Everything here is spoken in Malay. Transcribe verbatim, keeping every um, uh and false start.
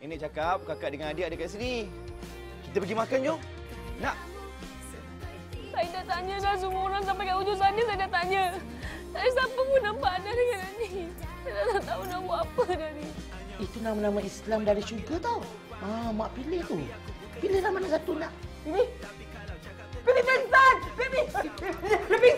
Nenek cakap kakak dengan adik ada kat sini. Kita pergi makan, jom. Nak? Saya dah tanya dah semua orang sampai kat ujung sana saya dah tanya. Saya siapa pun nampak ada dengan ni. Saya dah tak tahu nak buat apa dah ni. Itu nama-nama Islam dari syurga tau. Ah, mak pilih tu. Pilihlah mana satu nak. Bibi! Bibi pingsan! Bibi! Bibi